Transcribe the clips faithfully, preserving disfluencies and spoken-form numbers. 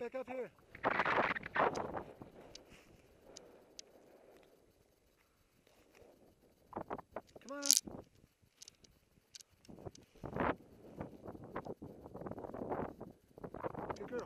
Back up here. Come on up. Good girl.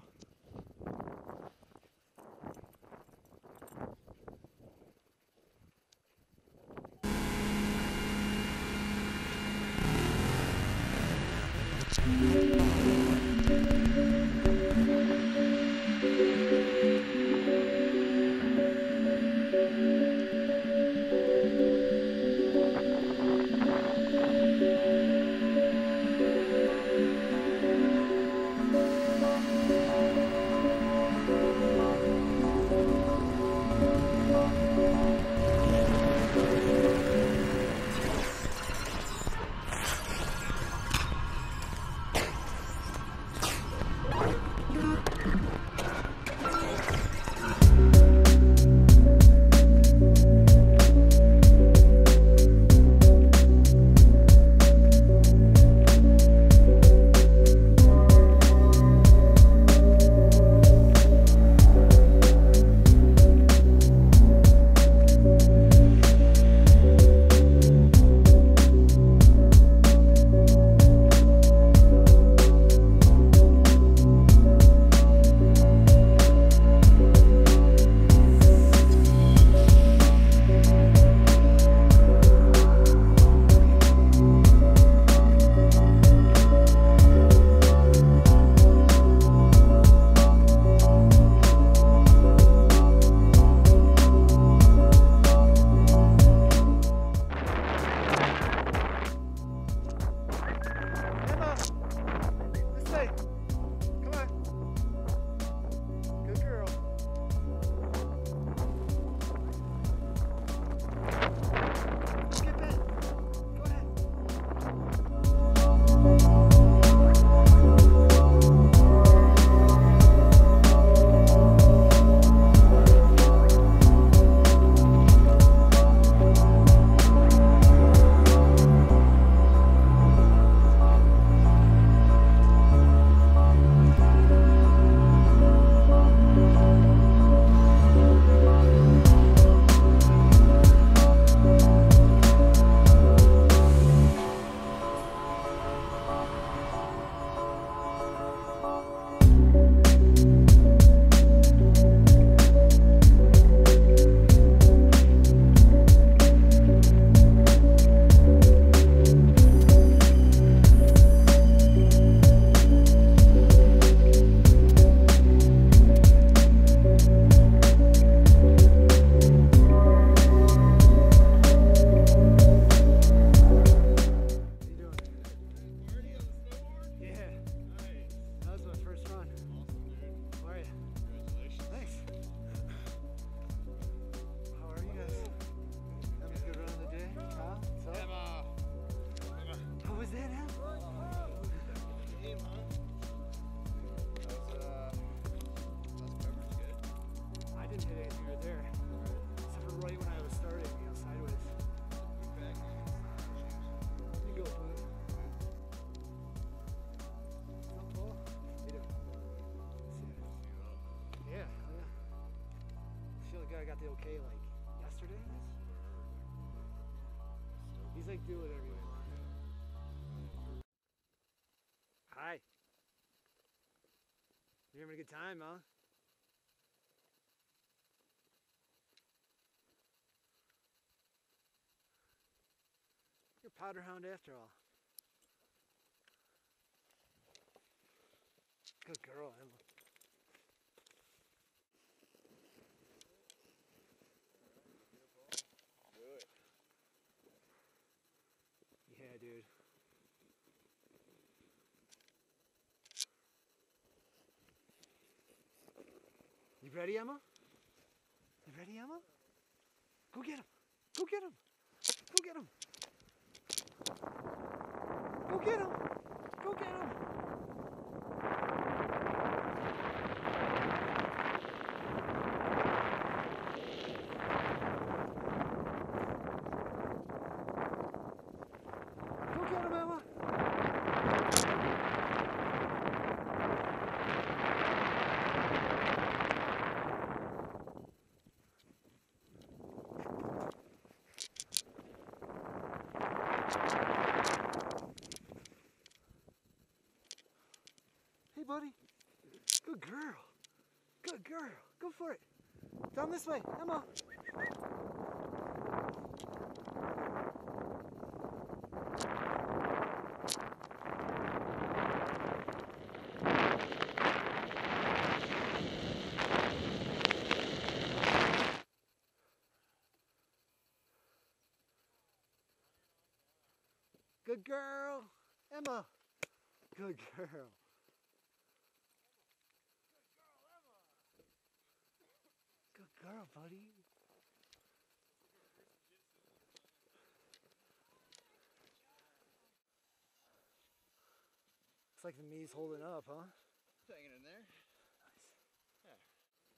I got the okay like yesterday. He's like, do whatever you want. Hi. You're having a good time, huh? You're a powder hound after all. Good girl, Emma. Yeah, dude. You ready, Emma? You ready, Emma? Go get him. Go get him. Go get him. Go get him. Go get him. Go get him, Emma. buddy. Good girl. Good girl. Go for it. Down this way, Emma. Good girl, Emma. Good girl. Good girl, buddy. Looks like the knee's holding up, huh? Hanging in there. Nice. Yeah.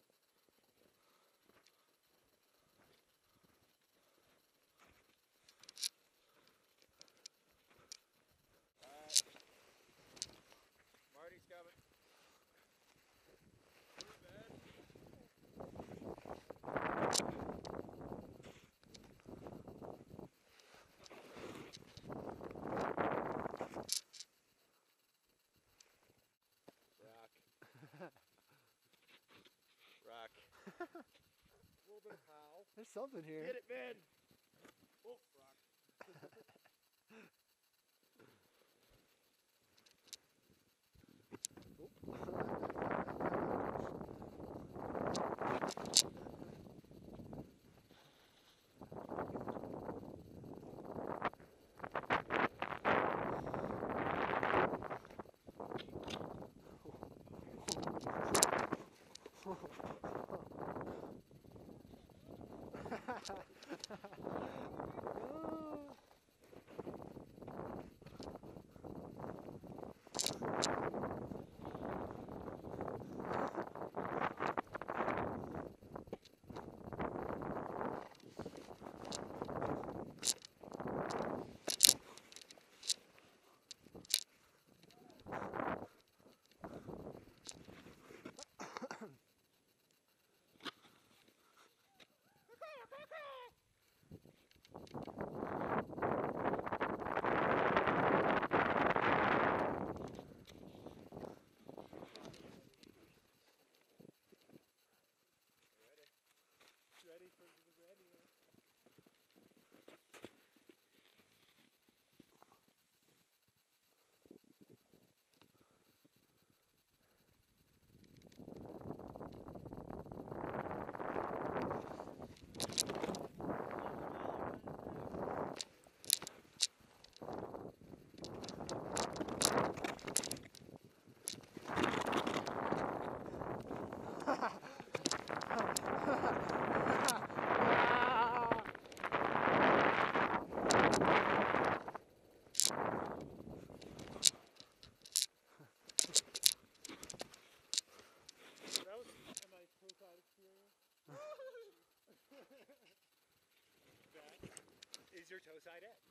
Alright. Marty's coming. Rock. A little bit of pow. There's something here. Get it, man. Oh, rock. Is your toe side at?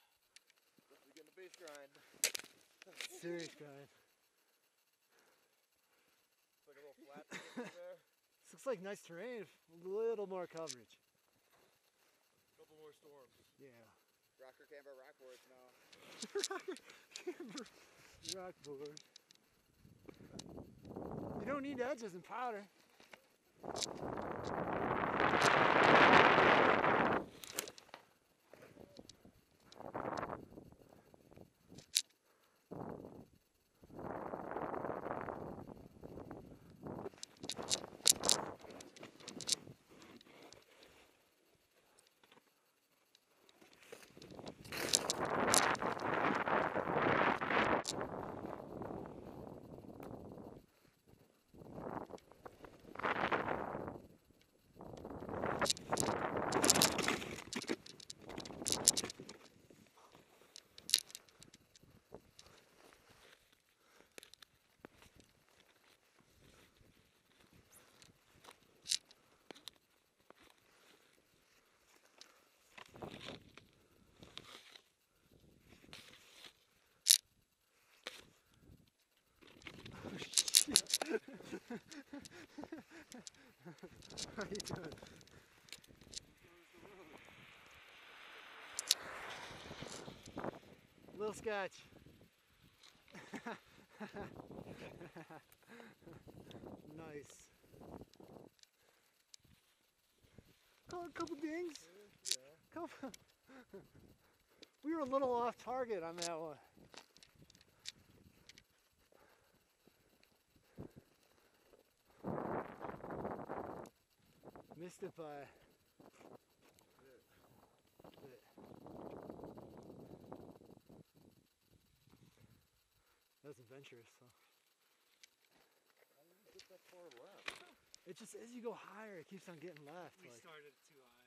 We're getting a base grind. Serious grind. It's like a little flat thing there. This looks like nice terrain, a little more coverage. Couple more storms. Yeah. Rocker camber rockboards now. Rocker camber rockboard. You don't need edges and powder. How you doing? Little sketch. Nice. Oh, a couple dings. Yeah. Couple. We were a little off target on that one. Missed it by a bit. That was adventurous, so. How did you get that far left? It just, as you go higher, it keeps on getting left. We like. started too high.